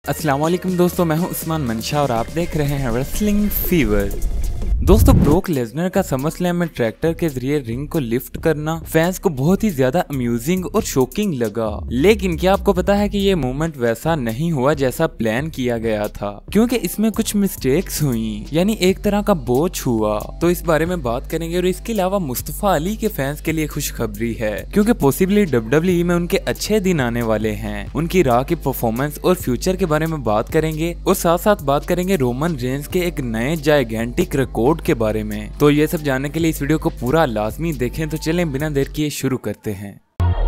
अस्सलाम वालेकुम दोस्तों, मैं हूं उस्मान मंशा और आप देख रहे हैं रेसलिंग फीवर। दोस्तों, ब्रोक लेसनर का समरस्लैम में ट्रैक्टर के जरिए रिंग को लिफ्ट करना फैंस को बहुत ही ज्यादा अम्यूजिंग और शॉकिंग लगा। लेकिन क्या आपको पता है कि ये मूवमेंट वैसा नहीं हुआ जैसा प्लान किया गया था, क्योंकि इसमें कुछ मिस्टेक्स हुई, यानी एक तरह का बोच हुआ। तो इस बारे में बात करेंगे और इसके अलावा मुस्तफा अली के फैंस के लिए खुशखबरी है, क्योंकि पॉसिबली डब्ल्यूडब्ल्यूई में उनके अच्छे दिन आने वाले हैं। उनकी रॉ की परफॉर्मेंस और फ्यूचर के बारे में बात करेंगे और साथ साथ बात करेंगे रोमन रेंज के एक नए जायगेंटिक रिकॉर्ड के बारे में। तो ये सब जानने के लिए इस वीडियो को पूरा लाजमी देखें। तो चलें बिना देर किए शुरू करते हैं।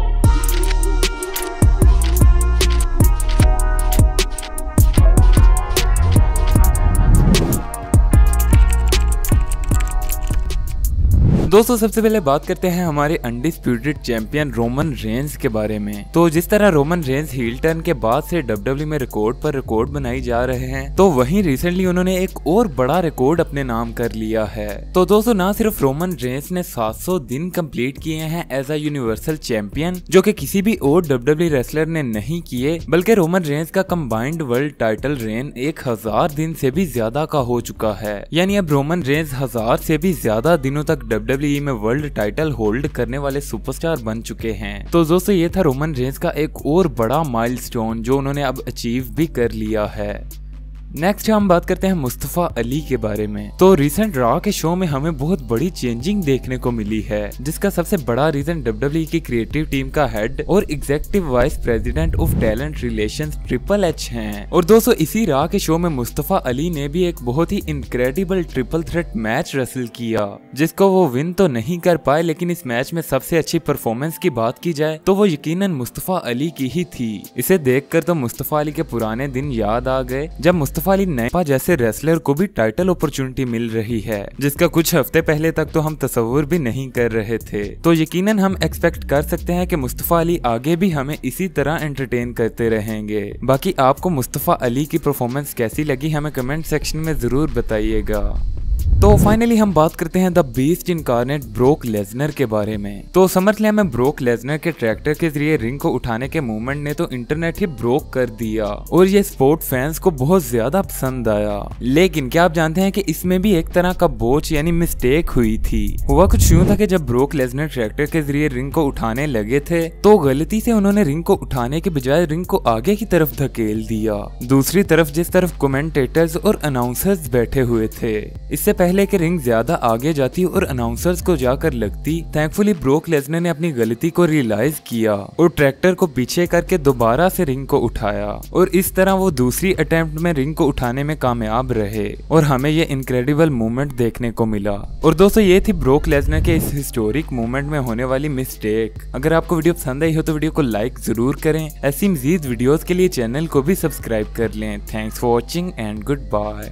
दोस्तों, सबसे पहले बात करते हैं हमारे अनडिस्प्यूटेड चैंपियन रोमन रेंज के बारे में। तो जिस तरह रोमन रेंज हील टर्न के बाद से डब्ल्यूडब्ल्यूई में रिकॉर्ड पर रिकॉर्ड बनाई जा रहे हैं, तो वहीं रिसेंटली उन्होंने एक और बड़ा रिकॉर्ड अपने नाम कर लिया है। तो दोस्तों, ना सिर्फ रोमन रेंज ने 700 दिन कंप्लीट किए हैं एज अ यूनिवर्सल चैंपियन, जो कि किसी भी और डब्ल्यूडब्ल्यूई रेसलर ने नहीं किए, बल्कि रोमन रेंज का कंबाइंड वर्ल्ड टाइटल रेन 1000 दिन से भी ज्यादा का हो चुका है। यानी अब रोमन रेंज 1000 से भी ज्यादा दिनों तक डब्ल्यूडब्ल्यूई में वर्ल्ड टाइटल होल्ड करने वाले सुपरस्टार बन चुके हैं। तो दोस्तों, ये था रोमन रेंज का एक और बड़ा माइलस्टोन जो उन्होंने अब अचीव भी कर लिया है। नेक्स्ट हम बात करते हैं मुस्तफा अली के बारे में। तो रिसेंट रॉ के शो में हमें बहुत बड़ी चेंजिंग देखने को मिली है, जिसका सबसे बड़ा रीजन डब्ल्यूडब्ल्यूई की क्रिएटिव टीम का हेड और executive vice president of talent relations Triple H हैं। और दोस्तों, इसी रॉ के शो में मुस्तफा अली ने भी एक बहुत ही incredible triple threat match wrestle किया, जिसको वो विन तो नहीं कर पाए, लेकिन इस मैच में सबसे अच्छी परफॉर्मेंस की बात की जाए तो वो यकीनन मुस्तफा अली की ही थी। इसे देखकर तो मुस्तफा अली के पुराने दिन याद आ गए, जब मुस्तफा अली नैपा जैसे रेसलर को भी टाइटल अपॉर्चुनिटी मिल रही है, जिसका कुछ हफ्ते पहले तक तो हम तस्वुर भी नहीं कर रहे थे। तो यकीनन हम एक्सपेक्ट कर सकते हैं कि मुस्तफा अली आगे भी हमें इसी तरह एंटरटेन करते रहेंगे। बाकी आपको मुस्तफा अली की परफॉर्मेंस कैसी लगी हमें कमेंट सेक्शन में जरूर बताइएगा। तो फाइनली हम बात करते हैं the Beast Incarnate Brock Lesnar के बारे में। तो समरस्लैम में ब्रोक लेसनर के ट्रैक्टर के जरिए रिंग को उठाने के मूवमेंट ने तो इंटरनेट ही ब्रोक कर दिया और ये स्पोर्ट फैंस को बहुत ज्यादा पसंद आया। लेकिन क्या आप जानते हैं कि इसमें भी एक तरह का बोच यानी मिस्टेक हुई थी। हुआ कुछ यूं था कि जब ब्रोक लेसनर ट्रैक्टर के जरिए रिंग को उठाने लगे थे, तो गलती से उन्होंने रिंग को उठाने के बजाय रिंग को आगे की तरफ धकेल दिया। दूसरी तरफ जिस तरफ कमेंटेटर्स और अनाउंसर्स बैठे हुए थे, इससे पहले कि रिंग ज्यादा आगे जाती और अनाउंसर्स को जाकर लगती, थैंकफुली ब्रोक लेसनर ने अपनी गलती को रियलाइज किया और ट्रैक्टर को पीछे करके दोबारा से रिंग को उठाया और इस तरह वो दूसरी अटेम्प्ट में रिंग को उठाने में कामयाब रहे और हमें ये इनक्रेडिबल मूवमेंट देखने को मिला। और दोस्तों, ये थी ब्रोक लेसनर के इस हिस्टोरिक मूवमेंट में होने वाली मिस्टेक। अगर आपको वीडियो पसंद आई हो तो वीडियो को लाइक जरूर करें। ऐसी मजीद वीडियोस के लिए चैनल को भी सब्सक्राइब कर लें। Thanks for watching and good bye.